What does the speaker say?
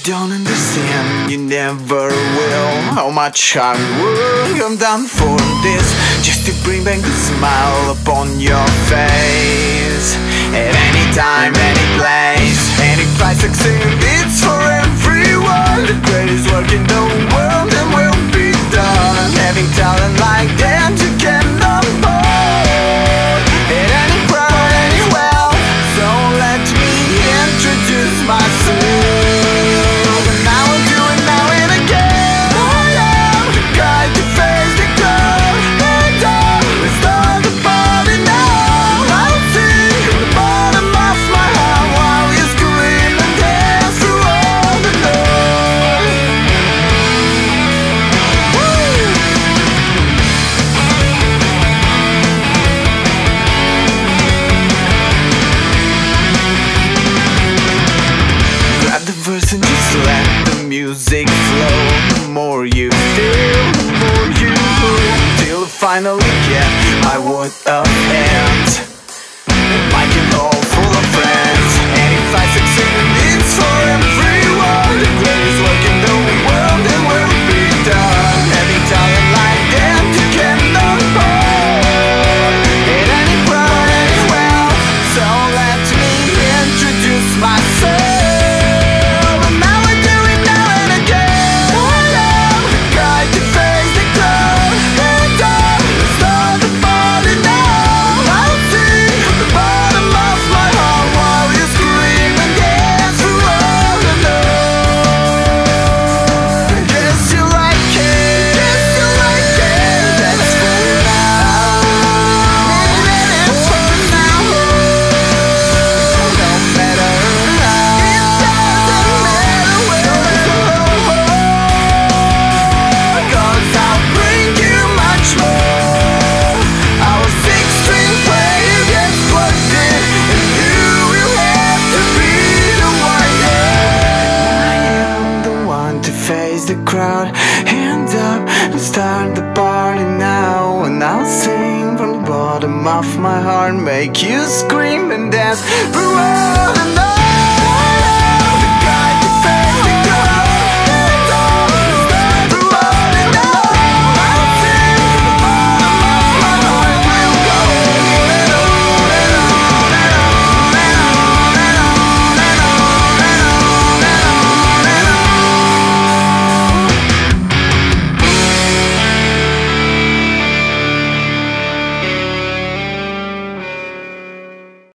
don't understand, you never will, how much hard work I've done for this, just to bring back the smile upon your face. At any time, any place, and if I succeed, it's for everyone. The greatest work in the world and will be done. Having talent like that, you cannot hold at any price, anywhere. So let me introduce myself. And just let the music flow. The more you feel, the more you move, till you finally get my word of hand. Like it all full of friends. And if I succeed, it's for everyone. The greatest work in the world and will be done. Having talent like that, you cannot hold at any price, anywhere. So let me introduce myself. The crowd, hand up and start the party now. And I'll sing from the bottom of my heart, make you scream and dance.